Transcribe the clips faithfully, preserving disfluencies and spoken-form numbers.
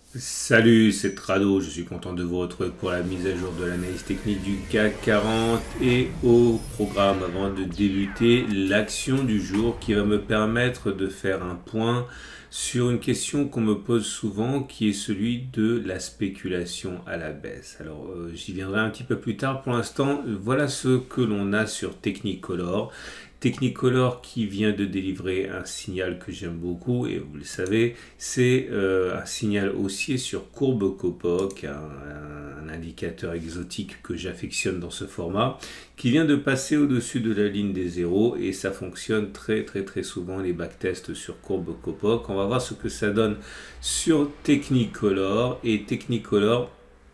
Salut, c'est Trado, je suis content de vous retrouver pour la mise à jour de l'analyse technique du C A C quarante et au programme avant de débuter l'action du jour qui va me permettre de faire un point sur une question qu'on me pose souvent qui est celui de la spéculation à la baisse. Alors euh, j'y viendrai un petit peu plus tard. Pour l'instant, voilà ce que l'on a sur Technicolor. Technicolor qui vient de délivrer un signal que j'aime beaucoup et vous le savez, c'est euh, un signal haussier sur courbe Kopok, un, un indicateur exotique que j'affectionne dans ce format, qui vient de passer au-dessus de la ligne des zéros et ça fonctionne très très très souvent les backtests sur courbe Kopok. On va voir ce que ça donne sur Technicolor et Technicolor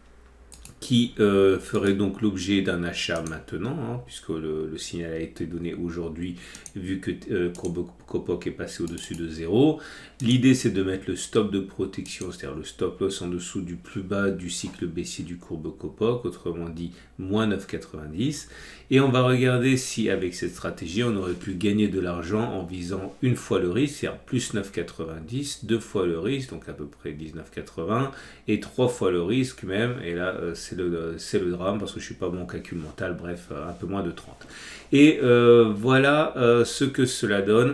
qui euh, ferait donc l'objet d'un achat maintenant, hein, puisque le, le signal a été donné aujourd'hui, vu que euh, courbe Kopok est passé au-dessus de zéro. L'idée, c'est de mettre le stop de protection, c'est-à-dire le stop loss en dessous du plus bas du cycle baissier du courbe Kopok, autrement dit moins neuf virgule quatre-vingt-dix. Et on va regarder si, avec cette stratégie, on aurait pu gagner de l'argent en visant une fois le risque, c'est-à-dire plus neuf virgule quatre-vingt-dix, deux fois le risque, donc à peu près dix-neuf virgule quatre-vingts, et trois fois le risque même, et là, euh, c'est le, c'est le drame, parce que je ne suis pas bon au calcul mental, bref, un peu moins de trente. Et euh, voilà euh, ce que cela donne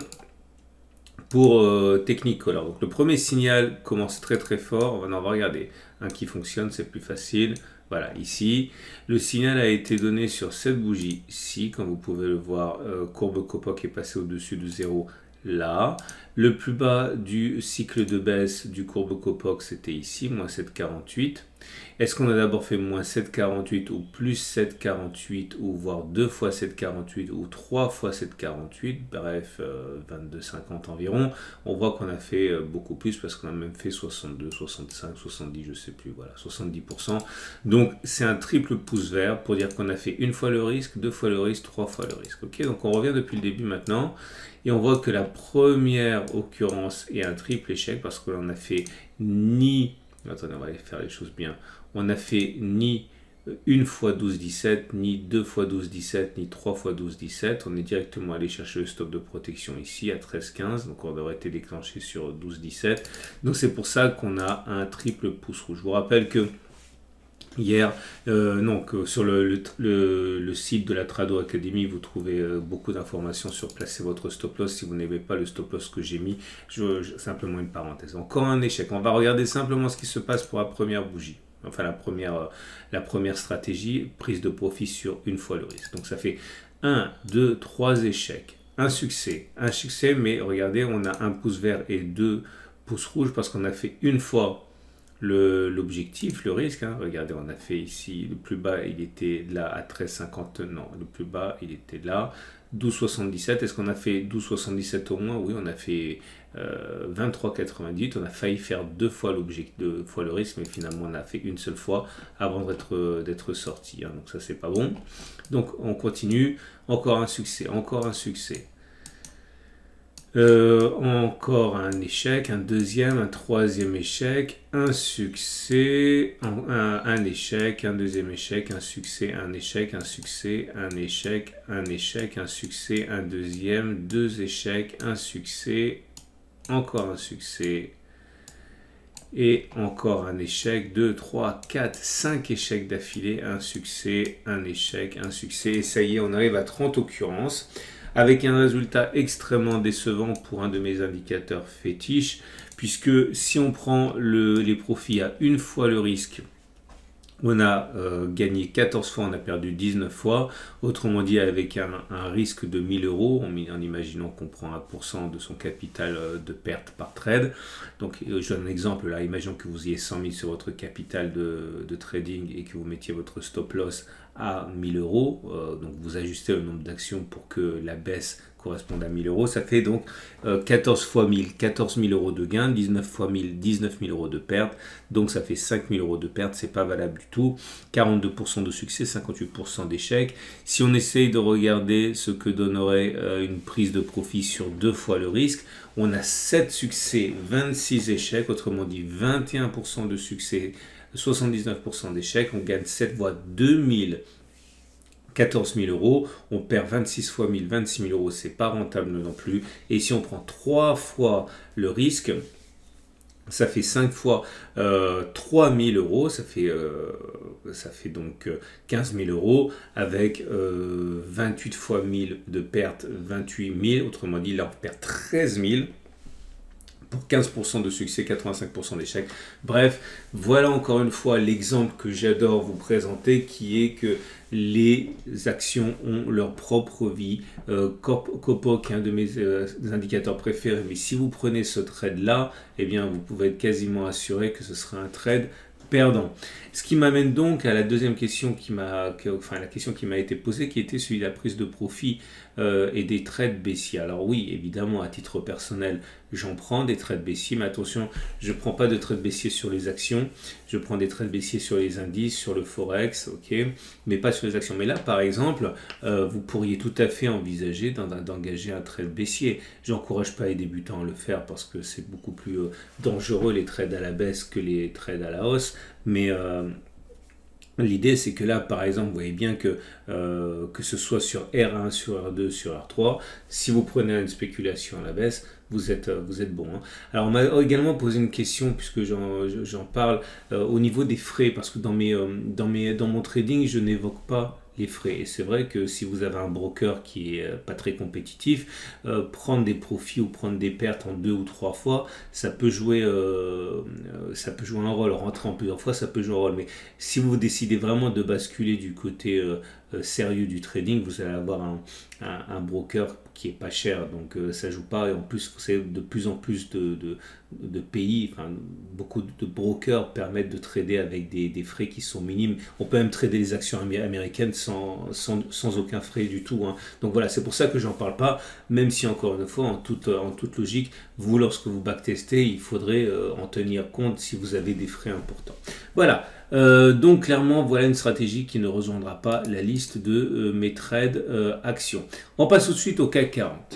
pour euh, Technicolor. Donc le premier signal commence très très fort, on va, on va regarder un qui fonctionne, c'est plus facile. Voilà, ici, le signal a été donné sur cette bougie-ci, comme vous pouvez le voir, euh, courbe Kopok est passé au-dessus de zéro là. Le plus bas du cycle de baisse du courbe Kopok, c'était ici, moins sept virgule quarante-huit. Est-ce qu'on a d'abord fait moins sept virgule quarante-huit ou plus sept virgule quarante-huit ou voire deux fois sept virgule quarante-huit ou trois fois sept virgule quarante-huit, bref, euh, vingt-deux virgule cinquante environ. On voit qu'on a fait euh, beaucoup plus parce qu'on a même fait soixante-deux, soixante-cinq, soixante-dix, je sais plus, voilà, soixante-dix pour cent. Donc c'est un triple pouce vert pour dire qu'on a fait une fois le risque, deux fois le risque, trois fois le risque. Ok, donc on revient depuis le début maintenant et on voit que la première occurrence est un triple échec parce qu'on a fait ni... Attendez, on va aller faire les choses bien. On a fait ni une fois douze dix-sept, ni deux fois douze dix-sept, ni trois fois douze dix-sept. On est directement allé chercher le stop de protection ici à treize quinze. Donc on aurait été déclenché sur douze dix-sept. Donc c'est pour ça qu'on a un triple pouce rouge. Je vous rappelle que hier, euh, non, que sur le, le, le, le site de la Trado Academy, vous trouvez euh, beaucoup d'informations sur placer votre stop loss. Si vous n'avez pas le stop loss que j'ai mis, je, je, simplement une parenthèse. Encore un échec. On va regarder simplement ce qui se passe pour la première bougie. Enfin, la première, euh, la première stratégie, prise de profit sur une fois le risque. Donc ça fait un, deux, trois échecs. Un succès. Un succès, mais regardez, on a un pouce vert et deux pouces rouges parce qu'on a fait une fois l'objectif, le, le risque, hein. Regardez, on a fait ici, le plus bas, il était là à treize cinquante, non, le plus bas, il était là, douze soixante-dix-sept, est-ce qu'on a fait douze soixante-dix-sept au moins? Oui, on a fait euh, vingt-trois quatre-vingt-dix, on a failli faire deux fois l'objectif, deux fois le risque, mais finalement on a fait une seule fois avant d'être d'être sorti, hein. Donc ça c'est pas bon. Donc on continue, encore un succès, encore un succès. Euh, encore un échec, un deuxième, un troisième échec, un succès, un, un, un échec, un deuxième échec, un succès, un échec, un succès, un échec, un échec, un succès, un deuxième, deux échecs, un succès, encore un succès, et encore un échec, deux, trois, quatre, cinq échecs d'affilée, un succès, un échec, un succès, et ça y est, on arrive à trente occurrences, avec un résultat extrêmement décevant pour un de mes indicateurs fétiches, puisque si on prend le, les profits à une fois le risque, on a euh, gagné quatorze fois, on a perdu dix-neuf fois. Autrement dit, avec un, un risque de mille euros, en, en imaginant qu'on prend un pour cent de son capital euh, de perte par trade. Donc, euh, je donne un exemple là. Imaginons que vous ayez cent mille sur votre capital de, de trading et que vous mettiez votre stop loss à mille euros. Euh, donc, vous ajustez le nombre d'actions pour que la baisse corresponde à mille euros. Ça fait donc euh, quatorze fois mille, quatorze mille euros de gain, dix-neuf fois mille, dix-neuf mille euros de perte. Donc ça fait cinq mille euros de perte, c'est pas valable du tout. quarante-deux pour cent de succès, cinquante-huit pour cent d'échec. Si on essaye de regarder ce que donnerait euh, une prise de profit sur deux fois le risque, on a sept succès, vingt-six échecs, autrement dit vingt et un pour cent de succès, soixante-dix-neuf pour cent d'échecs. On gagne sept fois deux mille quatorze mille euros, on perd vingt-six fois mille, vingt-six mille euros, c'est pas rentable non plus. Et si on prend trois fois le risque, Ça fait cinq fois euh, trois mille euros, ça fait, euh, ça fait donc quinze mille euros, avec euh, vingt-huit fois mille de perte, vingt-huit mille, autrement dit, là on perd treize mille. Pour quinze pour cent de succès, quatre-vingt-cinq pour cent d'échec. Bref, voilà encore une fois l'exemple que j'adore vous présenter, qui est que les actions ont leur propre vie. Euh, Copoc est un de mes euh, indicateurs préférés, mais si vous prenez ce trade-là, eh bien, vous pouvez être quasiment assuré que ce sera un trade perdant. Ce qui m'amène donc à la deuxième question qui m'a, enfin la question qui m'a été posée, qui était celui de la prise de profit euh, et des trades baissiers. Alors oui, évidemment, à titre personnel, j'en prends des trades baissiers, mais attention, je ne prends pas de trades baissiers sur les actions, je prends des trades baissiers sur les indices, sur le forex, ok, mais pas sur les actions. Mais là, par exemple, euh, vous pourriez tout à fait envisager d'engager un trade baissier. J'encourage pas les débutants à le faire parce que c'est beaucoup plus euh, dangereux les trades à la baisse que les trades à la hausse, mais euh, l'idée, c'est que là, par exemple, vous voyez bien que, euh, que ce soit sur R un, sur R deux, sur R trois, si vous prenez une spéculation à la baisse, vous êtes, vous êtes bon. Hein. Alors, on m'a également posé une question, puisque j'en parle, euh, au niveau des frais, parce que dans, mes, euh, dans, mes, dans mon trading, je n'évoque pas les frais. Et c'est vrai que si vous avez un broker qui est pas très compétitif, euh, prendre des profits ou prendre des pertes en deux ou trois fois, ça peut jouer, euh, ça peut jouer un rôle. Rentrer en plusieurs fois, ça peut jouer un rôle. Mais si vous décidez vraiment de basculer du côté euh, euh, sérieux du trading, vous allez avoir un, un, un broker qui est pas cher, donc euh, ça joue pas. Et en plus, vous savez, de plus en plus de, de, de pays, enfin, beaucoup de brokers permettent de trader avec des, des frais qui sont minimes. On peut même trader les actions américaines sans, sans, sans aucun frais du tout. Hein. Donc voilà, c'est pour ça que j'en parle pas, même si encore une fois, en toute, en toute logique, vous, lorsque vous backtestez, il faudrait euh, en tenir compte si vous avez des frais importants. Voilà. Euh, donc clairement, voilà une stratégie qui ne rejoindra pas la liste de euh, mes trades euh, actions. On passe tout de suite au C A C quarante.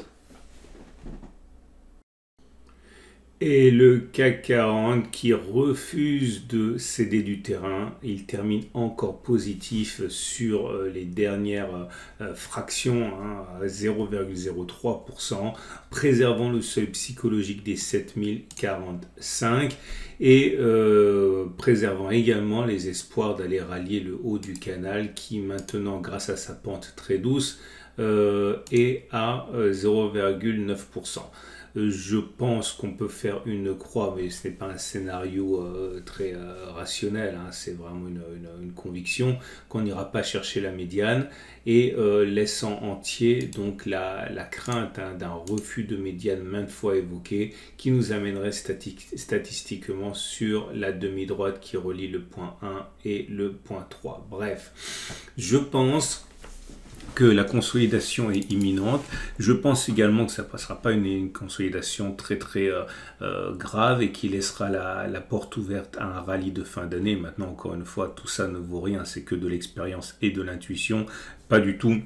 Et le C A C quarante qui refuse de céder du terrain, il termine encore positif sur euh, les dernières euh, fractions, hein, à zéro virgule zéro trois pour cent, préservant le seuil psychologique des sept mille quarante-cinq et euh, préservant également les espoirs d'aller rallier le haut du canal qui maintenant, grâce à sa pente très douce, euh, est à euh, zéro virgule neuf pour cent. Je pense qu'on peut faire une croix, mais ce n'est pas un scénario euh, très euh, rationnel, hein. C'est vraiment une, une, une conviction qu'on n'ira pas chercher la médiane et euh, laissant entier donc la, la crainte hein, d'un refus de médiane maintes fois évoqué qui nous amènerait stati statistiquement sur la demi-droite qui relie le point un et le point trois. Bref, je pense que la consolidation est imminente. Je pense également que ça ne passera pas une, une consolidation très très euh, euh, grave et qui laissera la, la porte ouverte à un rallye de fin d'année. Maintenant, encore une fois, tout ça ne vaut rien, c'est que de l'expérience et de l'intuition, pas du tout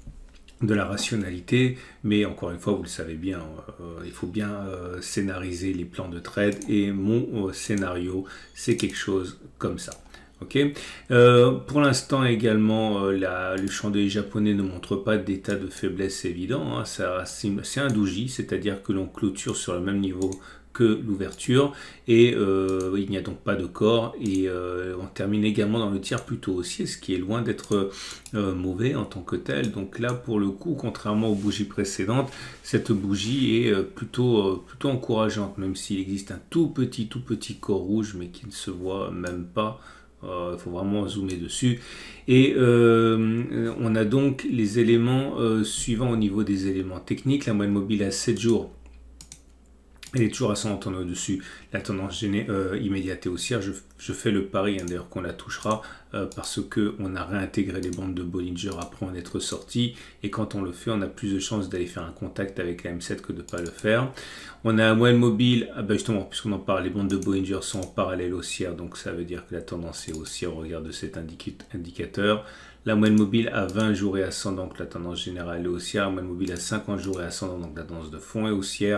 de la rationalité, mais encore une fois, vous le savez bien, euh, il faut bien euh, scénariser les plans de trade et mon euh, scénario, c'est quelque chose comme ça. Okay. Euh, pour l'instant également, euh, la, le chandelier japonais ne montre pas d'état de faiblesse évident. Hein. C'est un doji, c'est-à-dire que l'on clôture sur le même niveau que l'ouverture et euh, il n'y a donc pas de corps et euh, on termine également dans le tiers plutôt haussier, ce qui est loin d'être euh, mauvais en tant que tel. Donc là, pour le coup, contrairement aux bougies précédentes, cette bougie est euh, plutôt, euh, plutôt encourageante, même s'il existe un tout petit, tout petit corps rouge, mais qui ne se voit même pas. Il euh, faut vraiment zoomer dessus. Et euh, on a donc les éléments euh, suivants au niveau des éléments techniques. La moyenne mobile à sept jours, elle est toujours ascendante en au-dessus. La tendance gênée, euh, immédiate et haussière, je, je fais le pari hein, d'ailleurs qu'on la touchera euh, parce qu'on a réintégré les bandes de Bollinger après en être sorti. Et quand on le fait, on a plus de chances d'aller faire un contact avec la M sept que de ne pas le faire. On a la moyenne mobile, ah ben justement, puisqu'on en parle, les bandes de Bollinger sont en parallèle haussière, donc ça veut dire que la tendance est haussière au regard de cet indicateur. La moyenne mobile à vingt jours et ascendant, donc la tendance générale est haussière. La moyenne mobile à cinquante jours et ascendant, donc la tendance de fond est haussière.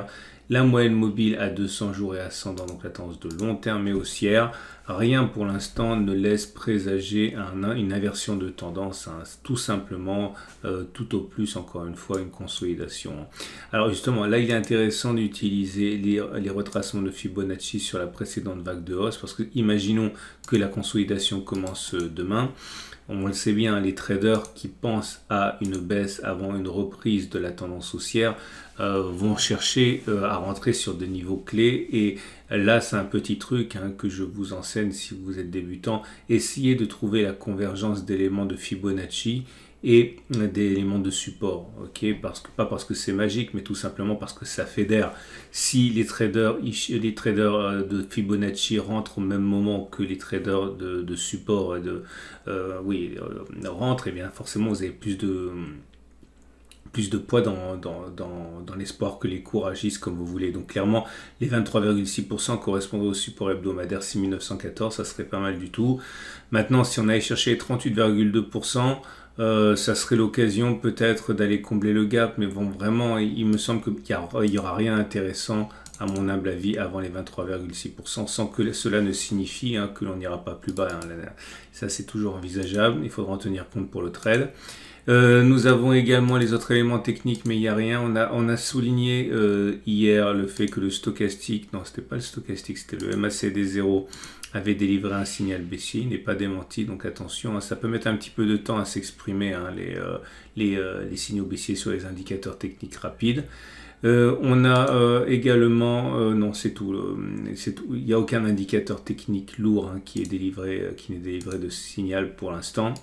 La moyenne mobile à deux cents jours et ascendant, donc la tendance de long terme est haussière. Rien pour l'instant ne laisse présager un, une inversion de tendance, hein. Tout simplement, euh, tout au plus, encore une fois, une consolidation. Alors justement, là il est intéressant d'utiliser les, les retracements de Fibonacci sur la précédente vague de hausse, parce que imaginons que la consolidation commence demain. On le sait bien, les traders qui pensent à une baisse avant une reprise de la tendance haussière euh, vont chercher euh, à rentrer sur des niveaux clés. Et là, c'est un petit truc hein, que je vous enseigne si vous êtes débutant. Essayez de trouver la convergence d'éléments de Fibonacci et des éléments de support, ok, parce que pas parce que c'est magique, mais tout simplement parce que ça fédère. Si les traders, les traders de Fibonacci rentrent au même moment que les traders de, de support, de, euh, oui, euh, rentrent, et bien forcément vous avez plus de plus de poids dans, dans, dans, dans l'espoir que les cours agissent comme vous voulez. Donc clairement, les vingt-trois virgule six pour cent correspondent au support hebdomadaire six mille neuf cent quatorze, ça serait pas mal du tout. Maintenant, si on allait chercher les trente-huit virgule deux pour cent, Euh, ça serait l'occasion peut-être d'aller combler le gap, mais bon, vraiment, il, il me semble qu'il n'y aura rien d'intéressant, à mon humble avis, avant les vingt-trois virgule six pour cent, sans que cela ne signifie hein, que l'on n'ira pas plus bas. Hein. Ça, c'est toujours envisageable, il faudra en tenir compte pour le trade. Euh, nous avons également les autres éléments techniques, mais il n'y a rien. On a, on a souligné euh, hier le fait que le stochastique, non, c'était pas le stochastique, c'était le M A C D zéro, avait délivré un signal baissier, il n'est pas démenti, donc attention, hein, ça peut mettre un petit peu de temps à s'exprimer, hein, les, euh, les, euh, les signaux baissiers sur les indicateurs techniques rapides. Euh, on a euh, également, euh, non c'est tout, euh, c'est tout, il n'y a aucun indicateur technique lourd hein, qui est délivré, euh, qui n'est délivré de signal pour l'instant.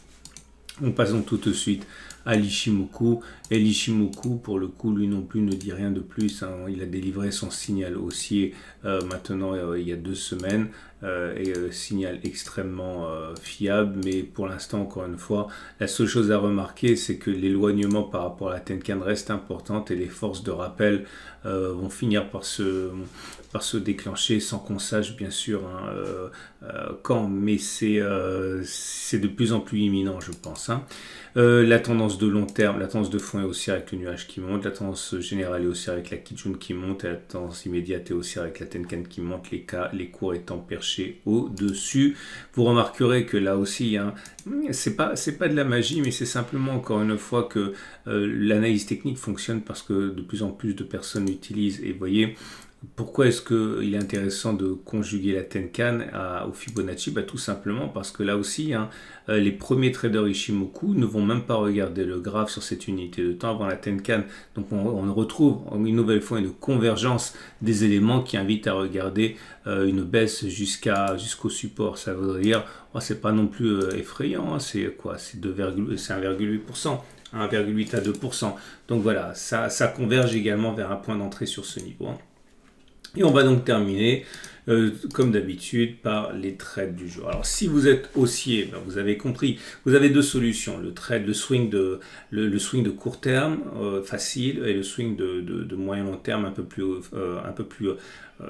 On passe donc tout de suite à l'Ichimoku. Et l'Ichimoku, pour le coup, lui non plus ne dit rien de plus. Hein. Il a délivré son signal haussier euh, maintenant euh, il y a deux semaines. Euh, et euh, signal extrêmement euh, fiable. Mais pour l'instant, encore une fois, la seule chose à remarquer, c'est que l'éloignement par rapport à la Tenkan reste importante et les forces de rappel euh, vont finir par se, par se déclencher sans qu'on sache bien sûr hein, euh, euh, quand. Mais c'est euh, c'est de plus en plus imminent, je pense. Hein. Euh, la tendance de long terme, la tendance de fond est haussière avec le nuage qui monte, la tendance générale est haussière avec la Kijun qui monte, et la tendance immédiate est haussière avec la Tenkan qui monte, les, cas, les cours étant perchés au-dessus. Vous remarquerez que là aussi, hein, c'est pas, c'est pas de la magie, mais c'est simplement encore une fois que euh, l'analyse technique fonctionne parce que de plus en plus de personnes l'utilisent. Et vous voyez, pourquoi est-ce qu'il est intéressant de conjuguer la Tenkan à, au Fibonacci? Bah, tout simplement parce que là aussi, hein, les premiers traders Ichimoku ne vont même pas regarder le graphe sur cette unité de temps avant la Tenkan. Donc on, on retrouve une nouvelle fois une convergence des éléments qui invitent à regarder euh, une baisse jusqu'à jusqu'au support. Ça veut dire, oh, c'est pas non plus euh, effrayant, hein, c'est quoi? C'est un virgule huit pour cent. un virgule huit à deux pour cent. Donc voilà, ça, ça converge également vers un point d'entrée sur ce niveau. Hein. Et on va donc terminer, euh, comme d'habitude, par les trades du jour. Alors, si vous êtes haussier, ben, vous avez compris, vous avez deux solutions. Le trade, le swing de, le, le swing de court terme, euh, facile, et le swing de, de, de moyen long terme, un peu plus, euh, un peu plus euh,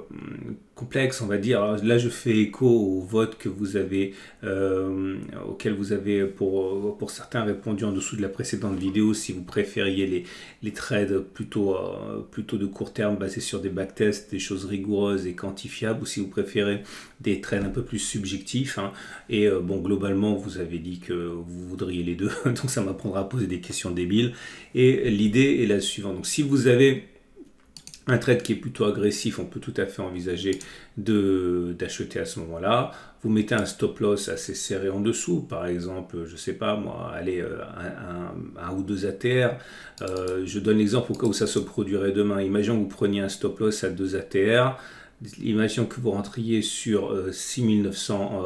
complexe, on va dire. Alors, là, je fais écho au vote que vous avez, euh, auquel vous avez, pour, pour certains, répondu en dessous de la précédente vidéo, si vous préfériez les, les trades plutôt, euh, plutôt de court terme, basés sur des backtests, des choses rigoureuses et quantifiables, ou si vous préférez des trades un peu plus subjectifs. Hein. Et euh, bon, globalement, vous avez dit que vous voudriez les deux, donc ça m'apprendra à poser des questions débiles. Et l'idée est la suivante. Donc, si vous avez un trade qui est plutôt agressif, on peut tout à fait envisager d'acheter à ce moment-là. Vous mettez un stop loss assez serré en dessous, par exemple, je ne sais pas moi, allez, un, un, un ou deux A T R. Euh, je donne l'exemple au cas où ça se produirait demain. Imaginons que vous preniez un stop loss à deux A T R. Imaginons que vous rentriez sur euh, six mille neuf cent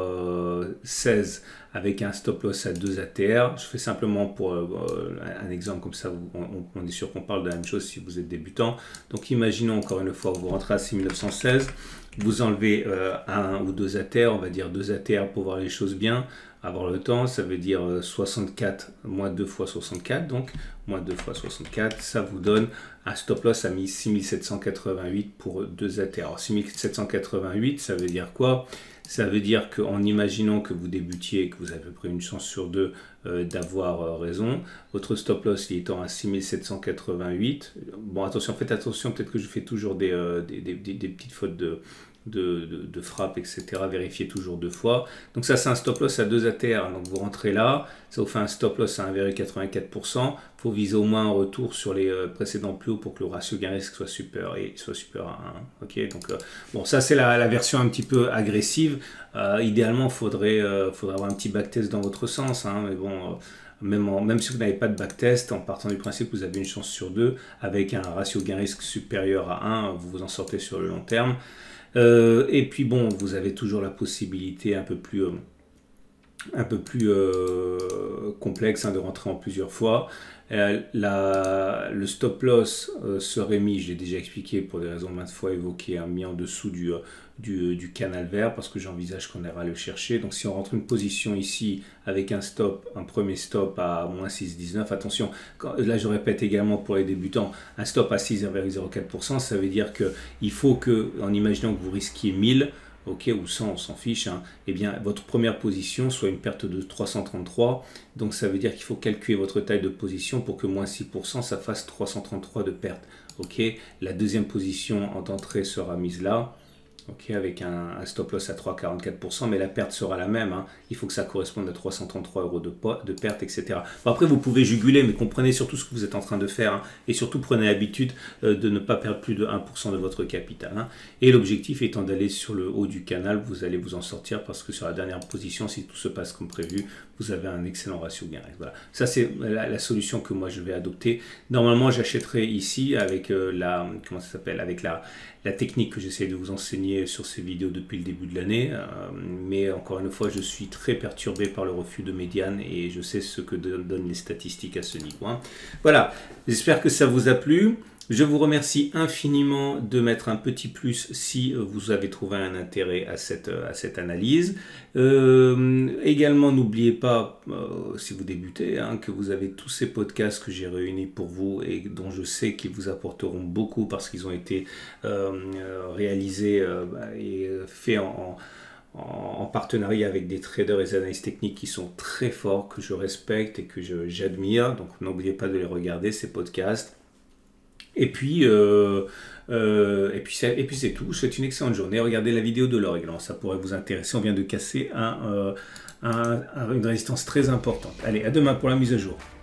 seize avec un stop loss à deux A T R. Je fais simplement pour euh, un exemple comme ça, on, on est sûr qu'on parle de la même chose si vous êtes débutant. Donc imaginons encore une fois, vous rentrez à six mille neuf cent seize, vous enlevez euh, un ou deux A T R, on va dire deux A T R pour voir les choses bien, avoir le temps, ça veut dire soixante-quatre, moins deux fois soixante-quatre, donc moins deux fois soixante-quatre, ça vous donne un stop loss à six mille sept cent quatre-vingt-huit pour deux A T R. Alors six mille sept cent quatre-vingt-huit, ça veut dire quoi? Ça veut dire qu'en imaginant que vous débutiez et que vous avez à peu près une chance sur deux euh, d'avoir euh, raison, votre stop loss il étant à six mille sept cent quatre-vingt-huit. Bon, attention, faites attention, peut-être que je fais toujours des, euh, des, des, des, des petites fautes de, de, de, de frappe, et cetera. Vérifiez toujours deux fois. Donc ça, c'est un stop loss à deux A T R. Donc vous rentrez là, ça vous fait un stop loss à un virgule quatre-vingt-quatre pour cent. Il faut viser au moins un retour sur les euh, précédents plus hauts pour que le ratio gain-risque soit super et soit super à un. Ok, donc euh, bon, ça c'est la, la version un petit peu agressive. Euh, idéalement, il faudrait, euh, faudrait avoir un petit backtest dans votre sens, hein, mais bon. Euh, Même, en, même si vous n'avez pas de backtest, en partant du principe que vous avez une chance sur deux, avec un ratio gain-risque supérieur à un, vous vous en sortez sur le long terme. Euh, et puis bon, vous avez toujours la possibilité un peu plus, euh, un peu plus euh, complexe hein, de rentrer en plusieurs fois. Euh, la, le stop loss euh, serait mis, je l'ai déjà expliqué pour des raisons maintes fois évoquées, hein, mis en dessous du, du, du canal vert parce que j'envisage qu'on ira le chercher. Donc si on rentre une position ici avec un stop, un premier stop à moins six virgule dix-neuf, attention, quand, là je répète également pour les débutants, un stop à six virgule zéro quatre pour cent, ça veut dire qu'il faut que, en imaginant que vous risquiez mille, ok, ou cent, on s'en fiche, hein, eh bien, votre première position soit une perte de trois cent trente-trois. Donc, ça veut dire qu'il faut calculer votre taille de position pour que moins six pour cent, ça fasse trois cent trente-trois de perte. Ok, la deuxième position en entrée sera mise là. Ok, avec un, un stop loss à trois virgule quarante-quatre pour cent, mais la perte sera la même. Hein. Il faut que ça corresponde à trois cent trente-trois euros de, de perte, et cetera. Bon, après, vous pouvez juguler, mais comprenez surtout ce que vous êtes en train de faire. Hein, et surtout, prenez l'habitude euh, de ne pas perdre plus de un pour cent de votre capital. Hein. Et l'objectif étant d'aller sur le haut du canal, vous allez vous en sortir parce que sur la dernière position, si tout se passe comme prévu, vous avez un excellent ratio gain. Voilà. Ça, c'est la, la solution que moi, je vais adopter. Normalement, j'achèterai ici avec euh, la... Comment ça s'appelle? Avec la... la technique que j'essaie de vous enseigner sur ces vidéos depuis le début de l'année, euh, mais encore une fois, je suis très perturbé par le refus de médiane et je sais ce que donnent les statistiques à ce niveau. Hein. Voilà, j'espère que ça vous a plu. Je vous remercie infiniment de mettre un petit plus si vous avez trouvé un intérêt à cette, à cette analyse. Euh, également, n'oubliez pas, euh, si vous débutez, hein, que vous avez tous ces podcasts que j'ai réunis pour vous et dont je sais qu'ils vous apporteront beaucoup parce qu'ils ont été euh, réalisés euh, et faits en, en, en partenariat avec des traders et des analystes techniques qui sont très forts, que je respecte et que j'admire. Donc, n'oubliez pas de les regarder, ces podcasts. Et puis, euh, euh, et puis c'est, et puis c'est tout. Je vous souhaite une excellente journée. Regardez la vidéo de l'Origlan, ça pourrait vous intéresser. On vient de casser un, euh, un, un, une résistance très importante. Allez, à demain pour la mise à jour.